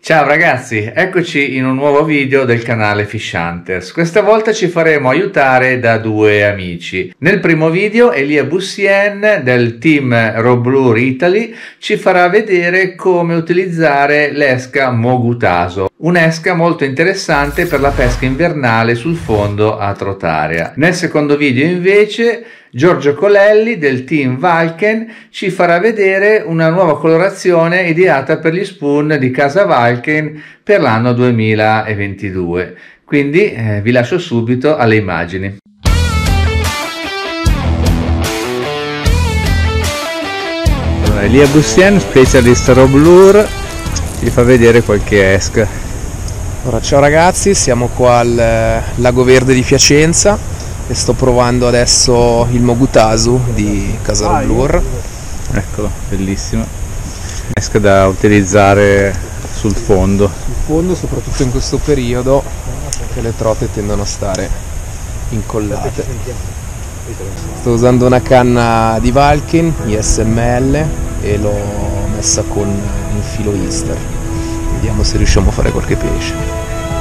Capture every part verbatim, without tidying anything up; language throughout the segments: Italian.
Ciao ragazzi, eccoci in un nuovo video del canale Fish Hunters. Questa volta ci faremo aiutare da due amici. Nel primo video Elia Bussien del team Roblure Italy ci farà vedere come utilizzare l'esca Mogutaso, un'esca molto interessante per la pesca invernale sul fondo a trotarea. Nel secondo video invece Giorgio Colelli del team Valken ci farà vedere una nuova colorazione ideata per gli spoon di casa Valken per l'anno duemilaventidue. Quindi eh, vi lascio subito alle immagini. Allora, Elia Bussien, specialist Roblure, ci fa vedere qualche esca. Allora, ciao ragazzi, siamo qua al Lago Verde di Piacenza e sto provando adesso il Mogutasu di casa Roblure. Eccolo, bellissimo. Esca da utilizzare sul fondo. Sul fondo, soprattutto in questo periodo, che le trote tendono a stare incollate. Sto usando una canna di Valken I S M L e l'ho messa con un filo Easter. Vediamo se riusciamo a fare qualche pesce.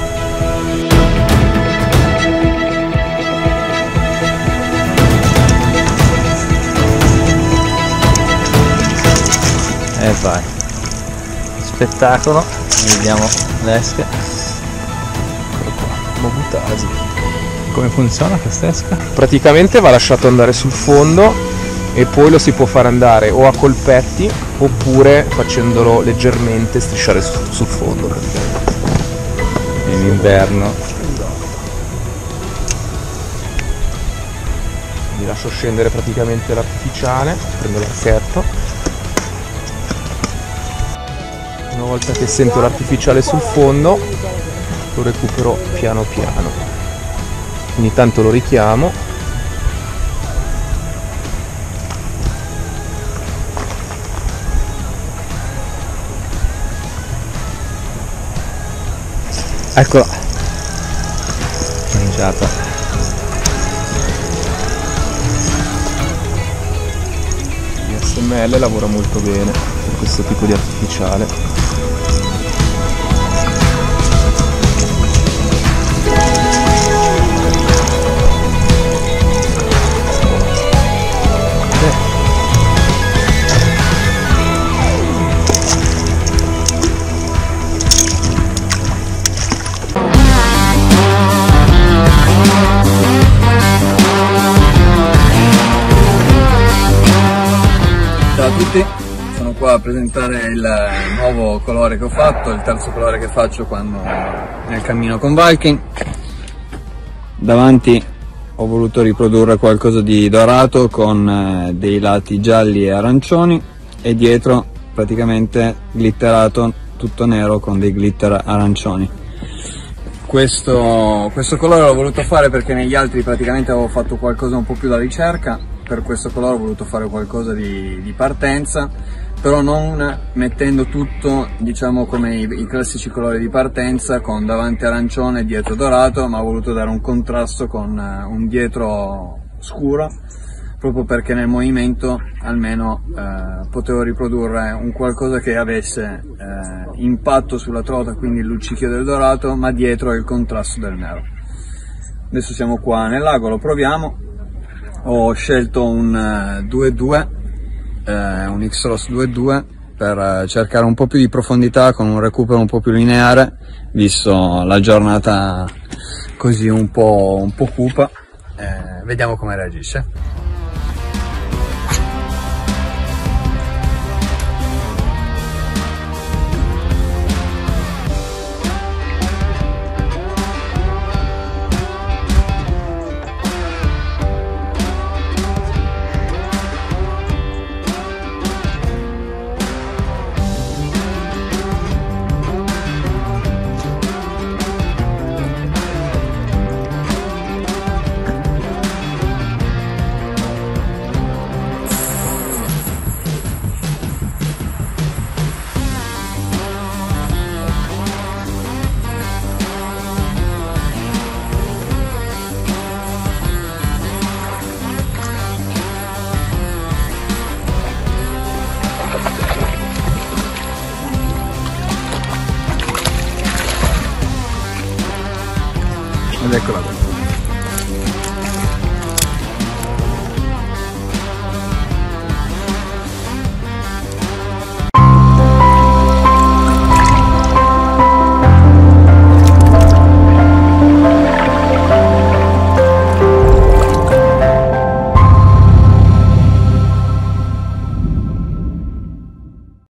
E eh vai, spettacolo, vediamo l'esca. Eccolo qua, Mogutasu. Come funziona quest'esca? Praticamente va lasciato andare sul fondo e poi lo si può fare andare o a colpetti oppure facendolo leggermente strisciare su, sul fondo praticamente. In inverno. Mi lascio scendere praticamente l'artificiale, prendo l'archetto. Una volta che sento l'artificiale sul fondo lo recupero piano piano, ogni tanto lo richiamo. Eccola, mangiata. I S M L lavora molto bene per questo tipo di artificiale. Ciao a tutti, sono qua a presentare il nuovo colore che ho fatto, il terzo colore che faccio quando nel cammino con Valken. Davanti ho voluto riprodurre qualcosa di dorato con dei lati gialli e arancioni e dietro praticamente glitterato tutto nero con dei glitter arancioni. Questo, questo colore l'ho voluto fare perché negli altri praticamente avevo fatto qualcosa un po' più da ricerca. Per questo colore ho voluto fare qualcosa di, di partenza, però non mettendo tutto, diciamo, come i, i classici colori di partenza con davanti arancione e dietro dorato, ma ho voluto dare un contrasto con uh, un dietro scuro, proprio perché nel movimento almeno uh, potevo riprodurre un qualcosa che avesse uh, impatto sulla trota, quindi il luccichio del dorato, ma dietro il contrasto del nero. Adesso siamo qua nel lago, lo proviamo. Ho scelto un due due, eh, un X-Ross due due per cercare un po' più di profondità con un recupero un po' più lineare, visto la giornata così un po', un po' cupa. Eh, vediamo come reagisce. ed eccola qua.